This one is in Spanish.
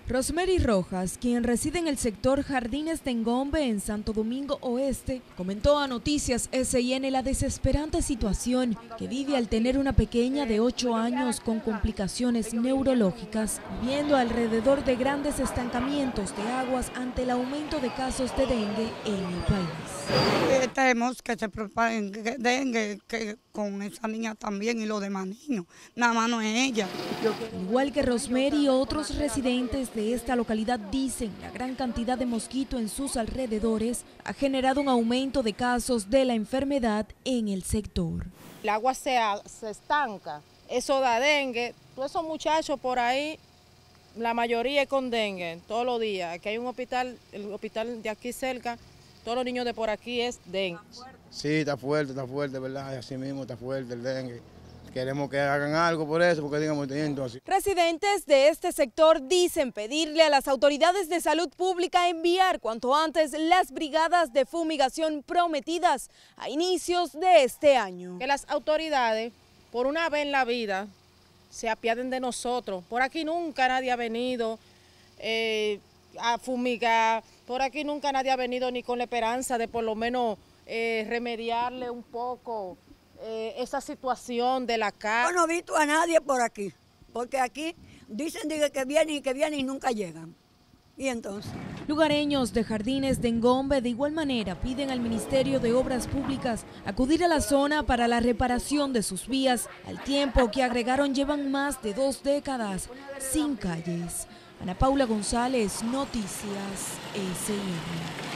Rosemary Rojas, quien reside en el sector Jardines de Engombe en Santo Domingo Oeste, comentó a Noticias SIN la desesperante situación que vive al tener una pequeña de 8 años con complicaciones neurológicas, viviendo alrededor de grandes estancamientos de aguas ante el aumento de casos de dengue en el país. Tenemos que se propaguen dengue con esa niña también y los demás niños, nada más no es ella. Al igual que Rosemary, otros residentes de esta localidad dicen la gran cantidad de mosquito en sus alrededores ha generado un aumento de casos de la enfermedad en el sector. El agua se estanca, eso da dengue. Todos esos muchachos por ahí, la mayoría es con dengue todos los días. Aquí hay un hospital, el hospital de aquí cerca, todos los niños de por aquí es dengue. Sí, está fuerte, ¿verdad? Así mismo está fuerte el dengue. Queremos que hagan algo por eso, porque digamos teniendo así. Residentes de este sector dicen pedirle a las autoridades de salud pública enviar cuanto antes las brigadas de fumigación prometidas a inicios de este año. Que las autoridades, por una vez en la vida, se apiaden de nosotros. Por aquí nunca nadie ha venido a fumigar, por aquí nunca nadie ha venido ni con la esperanza de por lo menos remediarle un poco esa situación de la calle. Yo no he visto a nadie por aquí, porque aquí dicen que vienen y nunca llegan. ¿Y entonces? Lugareños de Jardines de Engombe de igual manera piden al Ministerio de Obras Públicas acudir a la zona para la reparación de sus vías, al tiempo que agregaron llevan más de 2 décadas sin calles. Ana Paula González, Noticias SIN.